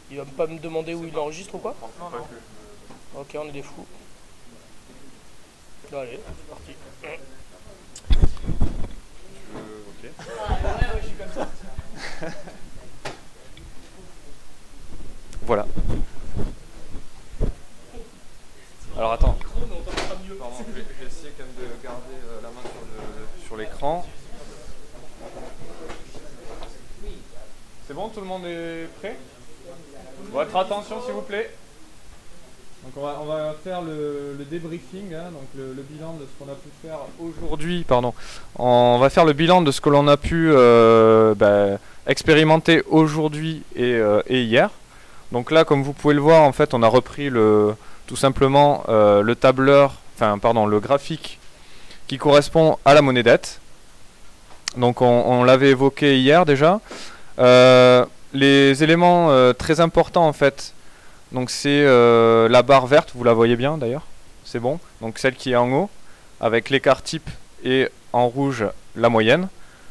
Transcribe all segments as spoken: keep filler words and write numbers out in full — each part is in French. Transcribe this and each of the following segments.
Il va pas me demander où il enregistre ou quoi? Non, non. Ok, on est des fous. Allez, c'est parti. Euh, ok. Ouais, ouais, je suis comme ça. Voilà. Alors attends. Pardon, je vais, je vais essayer quand même de garder euh, la main sur le- sur l'écran. C'est bon, tout le monde est prêt? Votre attention s'il vous plaît. Donc on va, on va faire le, le débriefing, hein, donc le, le bilan de ce qu'on a pu faire aujourd'hui. Pardon. On va faire le bilan de ce que l'on a pu euh, bah, expérimenter aujourd'hui et, euh, et hier. Donc là, comme vous pouvez le voir, en fait, on a repris le, tout simplement euh, le tableur, enfin pardon, le graphique qui correspond à la monnaie dette. Donc on, on l'avait évoqué hier déjà. Euh, les éléments euh, très importants en fait, donc c'est euh, la barre verte, vous la voyez bien d'ailleurs, c'est bon. Donc celle qui est en haut, avec l'écart type et en rouge la moyenne.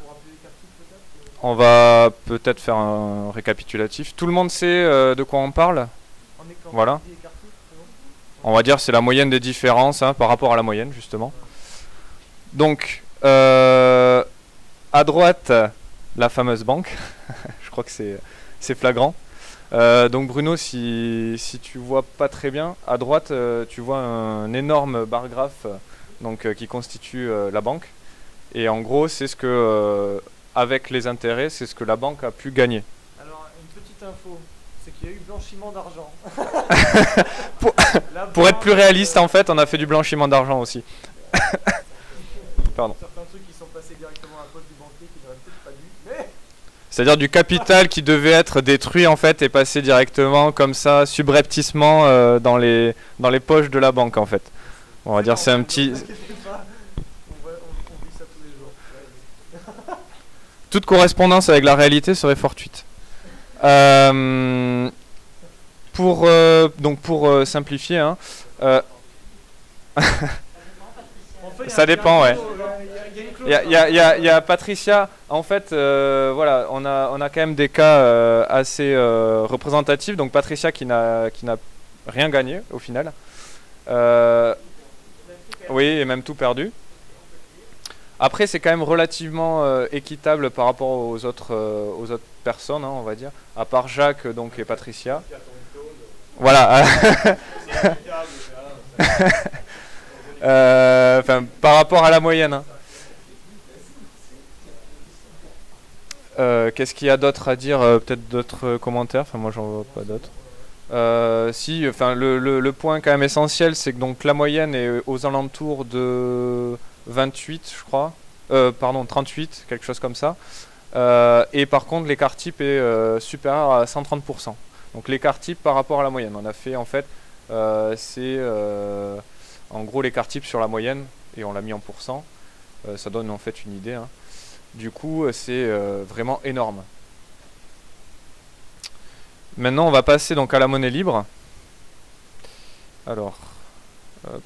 On va peut-être faire un récapitulatif. Tout le monde sait euh, de quoi on parle? Voilà. On va dire c'est la moyenne des différences hein, par rapport à la moyenne justement. Donc euh, à droite la fameuse banque. Je crois que c'est flagrant. Euh, donc Bruno, si, si tu vois pas très bien, à droite euh, tu vois un énorme bar graphe donc, euh, qui constitue euh, la banque. Et en gros c'est ce que, euh, avec les intérêts, c'est ce que la banque a pu gagner. Alors une petite info, c'est qu'il y a eu blanchiment d'argent. pour, pour être plus réaliste en fait, on a fait du blanchiment d'argent aussi. Pardon. Certains trucs qui sont passés directement à la poche du banquier qui n'auraient peut-être pas dû, mais... C'est-à-dire du capital qui devait être détruit en fait et passé directement comme ça, subrepticement euh, dans, les, dans les poches de la banque en fait. On va dire c'est un petit... Toute correspondance avec la réalité serait fortuite. Euh, pour, euh, donc pour euh, simplifier, hein, euh, ça dépend, ouais. Il y a, y a, y a, y a Patricia, en fait, euh, voilà, on a, on a quand même des cas euh, assez euh, représentatifs. Donc Patricia qui n'a qui n'a rien gagné au final. Euh, oui, et même tout perdu. Après, c'est quand même relativement euh, équitable par rapport aux autres, euh, aux autres personnes, hein, on va dire. À part Jacques donc, et Patricia. Voilà. euh, enfin, par rapport à la moyenne. Hein. Euh, Qu'est-ce qu'il y a d'autre à dire? euh, Peut-être d'autres commentaires. Enfin, moi, j'en vois pas d'autres. Euh, si, enfin, le, le, le point quand même essentiel, c'est que donc la moyenne est aux alentours de vingt-huit, je crois. Euh, pardon, trente-huit, quelque chose comme ça. Euh, et par contre, l'écart type est euh, supérieur à cent trente pour cent. Donc l'écart type par rapport à la moyenne. On a fait en fait, euh, c'est euh, en gros l'écart type sur la moyenne et on l'a mis en pourcent. Euh, ça donne en fait une idée. Hein. Du coup, c'est euh, vraiment énorme. Maintenant, on va passer donc à la monnaie libre. Alors, hop.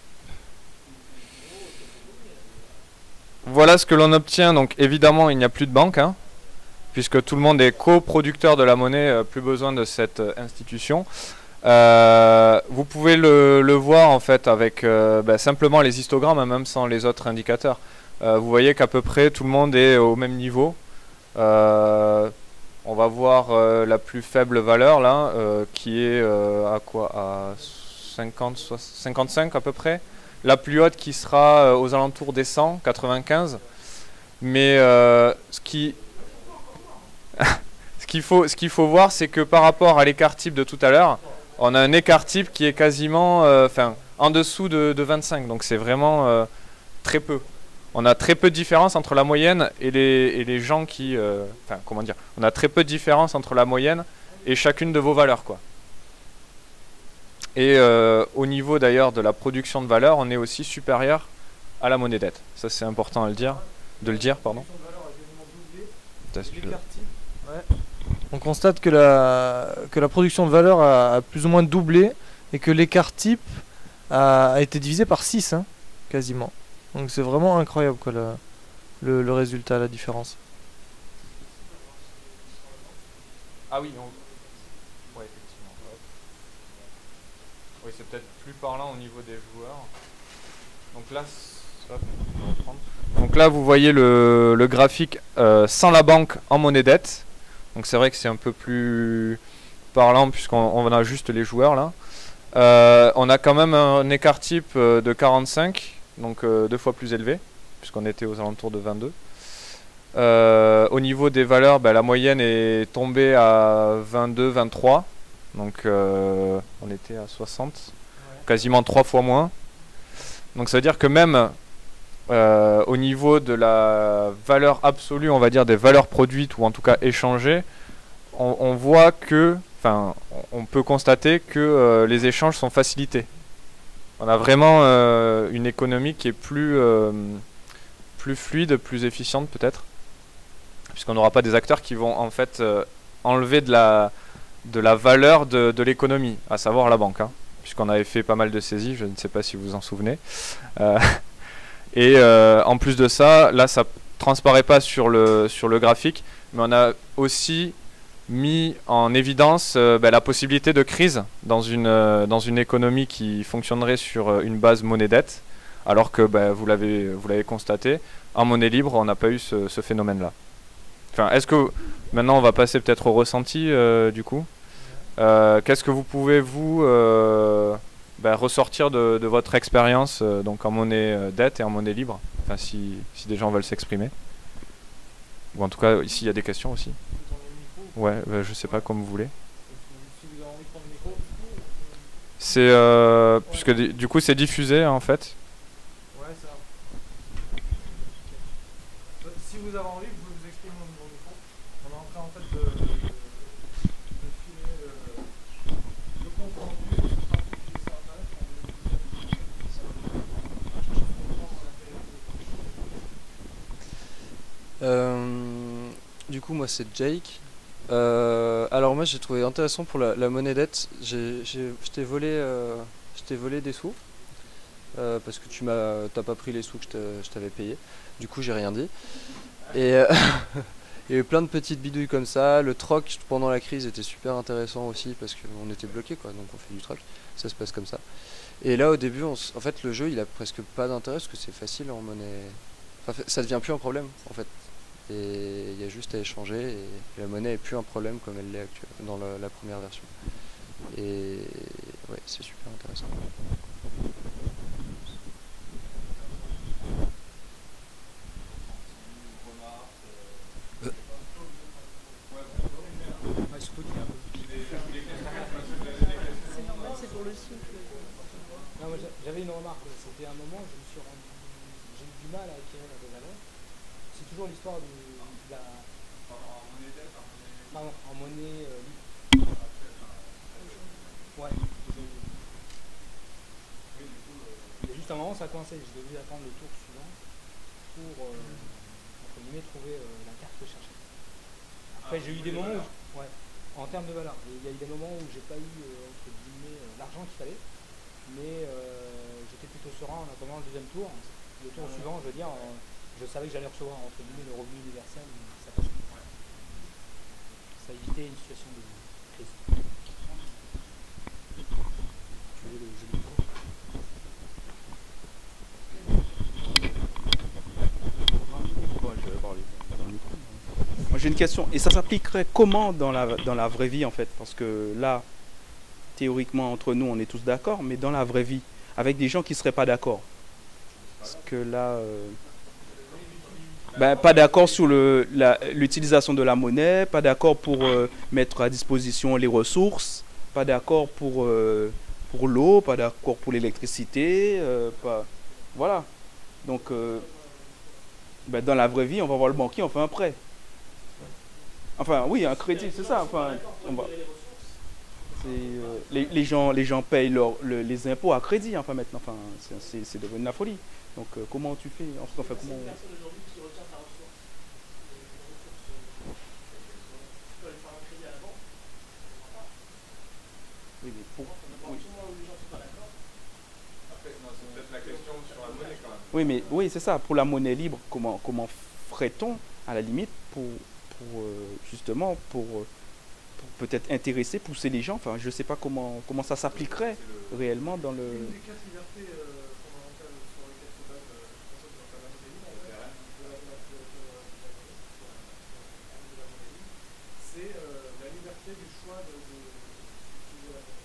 Voilà ce que l'on obtient. Donc, évidemment, il n'y a plus de banque, hein, puisque tout le monde est coproducteur de la monnaie, euh, plus besoin de cette euh, institution. Euh, vous pouvez le, le voir en fait avec euh, bah, simplement les histogrammes, hein, même sans les autres indicateurs. Euh, vous voyez qu'à peu près tout le monde est au même niveau. Euh, on va voir euh, la plus faible valeur là, euh, qui est euh, à quoi, à cinquante, cinquante-cinq à peu près. La plus haute qui sera euh, aux alentours des cent, quatre-vingt-quinze. Mais euh, ce qui ce qu'il faut, ce qu'il faut voir, c'est que par rapport à l'écart type de tout à l'heure, on a un écart type qui est quasiment euh, enfin, en dessous de, de vingt-cinq. Donc c'est vraiment euh, très peu. On a très peu de différence entre la moyenne et les, et les gens qui... Euh, enfin, comment dire? On a très peu de différence entre la moyenne et chacune de vos valeurs, quoi. Et euh, au niveau d'ailleurs de la production de valeur, on est aussi supérieur à la monnaie dette. Ça c'est important à le dire, de le dire, pardon. On constate que la, que la production de valeur a, a plus ou moins doublé et que l'écart type a, a été divisé par six, hein, quasiment. Donc c'est vraiment incroyable quoi, le, le, le résultat, la différence. Ah oui, non. Ouais, effectivement. Oui, c'est peut-être plus parlant au niveau des joueurs. Donc là, hop, je vais reprendre. Donc là, vous voyez le, le graphique euh, sans la banque en monnaie dette. Donc c'est vrai que c'est un peu plus parlant puisqu'on on a juste les joueurs là. Euh, on a quand même un écart type de quarante-cinq, donc euh, deux fois plus élevé, puisqu'on était aux alentours de vingt-deux. Euh, au niveau des valeurs, ben, la moyenne est tombée à vingt-deux vingt-trois, donc euh, on était à soixante, ouais. Quasiment trois fois moins. Donc ça veut dire que même euh, au niveau de la valeur absolue, on va dire des valeurs produites ou en tout cas échangées, on, on voit que, enfin, on peut constater que euh, les échanges sont facilités. On a vraiment euh, une économie qui est plus, euh, plus fluide, plus efficiente peut-être, puisqu'on n'aura pas des acteurs qui vont en fait euh, enlever de la, de la valeur de, de l'économie, à savoir la banque, hein, puisqu'on avait fait pas mal de saisies, je ne sais pas si vous vous en souvenez. Euh, et euh, en plus de ça, là ça transparaît pas sur le, sur le graphique, mais on a aussi mis en évidence euh, bah, la possibilité de crise dans une, euh, dans une économie qui fonctionnerait sur euh, une base monnaie-dette, alors que bah, vous l'avez vous l'avez constaté, en monnaie libre, on n'a pas eu ce, ce phénomène-là. Enfin, est-ce que maintenant on va passer peut-être au ressenti euh, du coup. Euh, Qu'est-ce que vous pouvez vous euh, bah, ressortir de, de votre expérience euh, donc en monnaie euh, dette et en monnaie libre, enfin si, si des gens veulent s'exprimer, ou en tout cas ici il y a des questions aussi. Ouais, bah, je sais pas, comme vous voulez. C'est euh, puisque du coup c'est diffusé en fait. Ouais, ça. Si vous avez envie, vous pouvez vous exprimer au niveau micro. On est en train en fait de, de, de filer le, le compte rendu. Ce sera publié sur Internet. Euh, du coup, moi c'est Jake. Euh, alors moi j'ai trouvé intéressant pour la, la monnaie dette, j'ai, j'ai, je t'ai volé, euh, je t'ai volé des sous, euh, parce que tu m'as, t'as pas pris les sous que je t'avais payé, du coup j'ai rien dit. Et euh, il y a eu plein de petites bidouilles comme ça, le troc pendant la crise était super intéressant aussi, parce qu'on était bloqué quoi, donc on fait du troc, ça se passe comme ça. Et là au début, on s... en fait le jeu il a presque pas d'intérêt, parce que c'est facile en monnaie, enfin, ça devient plus un problème en fait. Et il y a juste à échanger et la monnaie est plus un problème comme elle l'est actuellement dans la, la première version. Et ouais, c'est super intéressant. C'est normal, c'est pour le souffle. Non, moi j'avais une remarque, c'était un moment où je me suis rendu, j'ai eu du mal à acquérir la valeur. C'est toujours l'histoire de, de la... En monnaie dette, en monnaie... Pardon, en monnaie euh, libre. Ouais. Oui, du coup, euh... il y a juste un moment, ça a coincé. J'ai dû attendre le tour suivant pour, euh, entre guillemets, trouver euh, la carte que je cherchais. Après, ah, j'ai eu des moments où... Ouais, en termes de valeur. Il y a eu des moments où j'ai pas eu, euh, entre guillemets, euh, l'argent qu'il fallait. Mais euh, j'étais plutôt serein en attendant le deuxième tour. Le tour ouais. suivant, je veux dire... Euh, je savais que j'allais recevoir entre guillemets le revenu universel, ça passait. Ouais. Ça évitait une situation de crise. Tu veux le jeu de micro ? Bon, je vais parler dans le micro. Moi j'ai une question, et ça s'appliquerait comment dans la, dans la vraie vie en fait? Parce que là, théoriquement entre nous on est tous d'accord, mais dans la vraie vie, avec des gens qui ne seraient pas d'accord. Parce que là... Euh, Ben, pas d'accord sur l'utilisation de la monnaie, pas d'accord pour euh, mettre à disposition les ressources, pas d'accord pour, euh, pour l'eau, pas d'accord pour l'électricité, euh, pas... Voilà. Donc, euh, ben, dans la vraie vie, on va voir le banquier, on fait un prêt. Enfin, oui, un crédit, c'est ça. Enfin, on va... euh, les, les, gens, les gens payent leur, le, les impôts à crédit, enfin, maintenant. Enfin, c'est devenu la folie. Donc, euh, comment tu fais? Enfin, comment... Oui, mais pour... oui. Oui, mais oui, c'est ça. Pour la monnaie libre, comment, comment ferait-on, à la limite, pour, pour euh, justement, pour, pour peut-être intéresser, pousser les gens. Enfin, je ne sais pas comment, comment ça s'appliquerait réellement dans le... Une des quatre libertés euh, fondamentales sur lesquelles se base euh, je pense, dans la monnaie libre, en fait, de la- de la- de la- de la- de la monnaie libre, c'est euh, la liberté du choix de, de, d'utiliser la monnaie.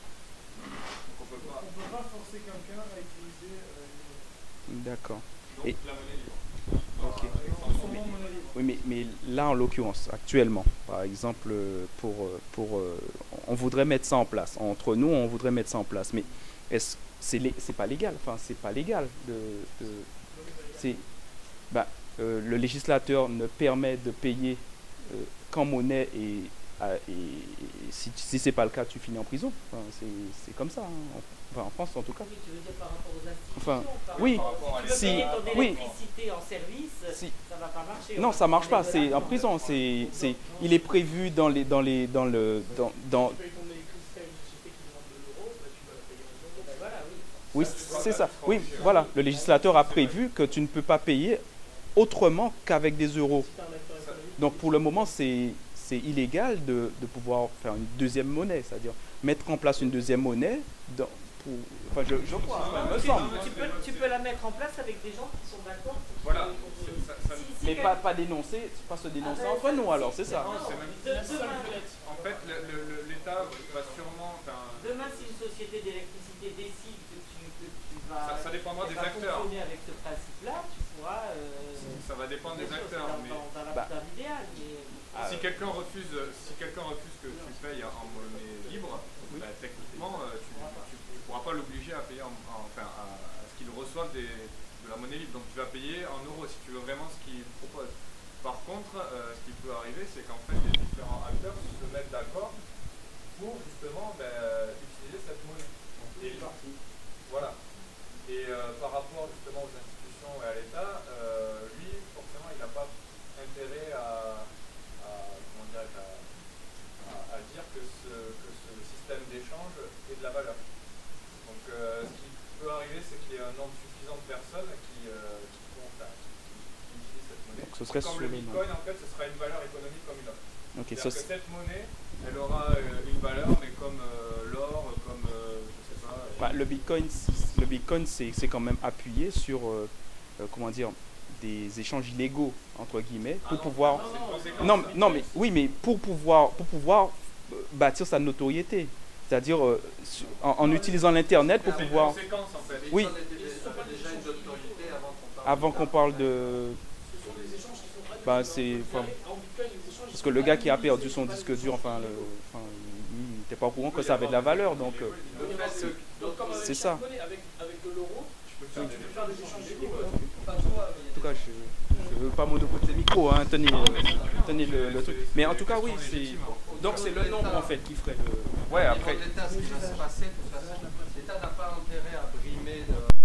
Donc on peut pas. On ne peut pas forcer quelqu'un à utiliser euh, une monnaie. D'accord. Donc Et- la monnaie libre. Ok. Son nom monnaie libre. Oui, mais, mais là, en l'occurrence, actuellement, par exemple, euh, pour, euh, pour, euh, on voudrait mettre ça en place. Entre nous, on voudrait mettre ça en place. Mais est-ce c'est lé- c'est pas légal. Enfin, c'est pas légal. De, de, c'est, bah, euh, le législateur ne permet de payer euh, qu'en monnaie et, à- et, et si, si c'est pas le cas, tu finis en prison. Enfin, c'est, c'est comme ça. hein. Enfin, en France, en tout cas. Oui, tu veux dire par rapport aux institutions Enfin, par oui. rapport- Si tu veux Si- payer ton oui. électricité en service, Si- ça va pas marcher. Non, On ça va marche pas. prendre de C'est en l'argent. prison. C'est, c'est, il est prévu dans les, dans les, dans le, dans, dans, Tu payes ton électricité à une société qui demande deux euros, bah, tu vas la payer en euros. Ben voilà, oui. Oui, c'est ça. Oui, voilà. Le législateur a prévu que tu ne peux pas payer autrement qu'avec des euros. Si tu as un acteur économique, Donc pour le moment, c'est c'est illégal de, de pouvoir faire une deuxième monnaie, c'est-à-dire mettre en place une deuxième monnaie. Dans, pour, enfin, je, je crois, hein, il me semble. Tu peux, tu peux la mettre en place avec des gens qui sont d'accord pour que- Voilà. pour que- C'est- ça- ça- Si- si Mais quel- pas, pas dénoncer, pas se dénoncer Ah ben, entre nous si- alors, c'est ça. Non, c'est même- de- demain, En fait, le- le- le- l'État va sûrement. Enfin, demain, si une société d'électricité décide que tu, que tu vas, Ça- ça dépendra qu'elle des va acteurs. fonctionner avec ce principe-là, tu pourras. euh, ça va dépendre des bien sûr, acteurs. c'est Mais Dans, dans, dans, Bah. dans l'idéal, mais. Ah, si quelqu'un refuse, si quelqu'un refuse que tu payes en monnaie libre, bah, techniquement, euh, tu ne pourras pas l'obliger à payer, en, en- enfin, à, à ce qu'il reçoive des, de la monnaie libre. Donc tu vas payer en euros si tu veux vraiment ce qu'il propose. Par contre, euh, ce qui peut arriver, c'est qu'en fait, les différents acteurs se mettent d'accord pour justement ben, utiliser cette monnaie. Donc, et- voilà. Et euh, par rapport justement aux institutions et à l'État, euh, lui, forcément, il n'a pas intérêt à, à, comment dire, à, à- à dire que ce, que ce système d'échange ait de la valeur. Donc euh, ce qui peut arriver, c'est qu'il y ait un nombre suffisant de personnes qui, euh, qui, font, enfin, qui, qui utilisent cette monnaie. Donc ce serait Comme sur le les Bitcoin, en fait, ce sera une valeur économique comme une autre. Ok, C'est-à-dire ça, que cette monnaie, elle aura euh, une valeur, mais comme euh, l'or, comme, euh, je sais pas... euh, bah, le Bitcoin, le Bitcoin, c'est c'est quand même appuyé sur, euh, euh, comment dire, des échanges illégaux entre guillemets pour ah non, pouvoir. c'est une conséquence. Non, mais- non, mais oui, mais pour pouvoir, pour pouvoir euh, bâtir sa notoriété, c'est-à-dire euh, su- en, en utilisant l'internet pour C'est une pouvoir. conséquence, en fait. Oui. Bitcoin était déjà, avait déjà une notoriété avant qu'on parle. Avant qu'on parle de, ce sont des échanges qui sont gratuits. bah c'est, enfin, En Bitcoin, les échanges, parce que le gars qui a perdu son disque dur, enfin, le, enfin, il n'était pas au courant que ça avait de la valeur, donc. euh, Le fait que Donc, comme avec C'est chaque ça. monnaie, avec, avec de l'euro, Tu peux faire tu des peux faire des échanges libres. pas toi, mais il y a En tout cas, je ne veux pas monopoliser le micro, hein, tenez, tenez le, le truc. Mais en tout cas, oui, c'est. Donc c'est le nombre en fait qui ferait le. Ouais, Au après, niveau de l'État, ce qui va se passer, de toute façon, l'État n'a pas intérêt à brimer de-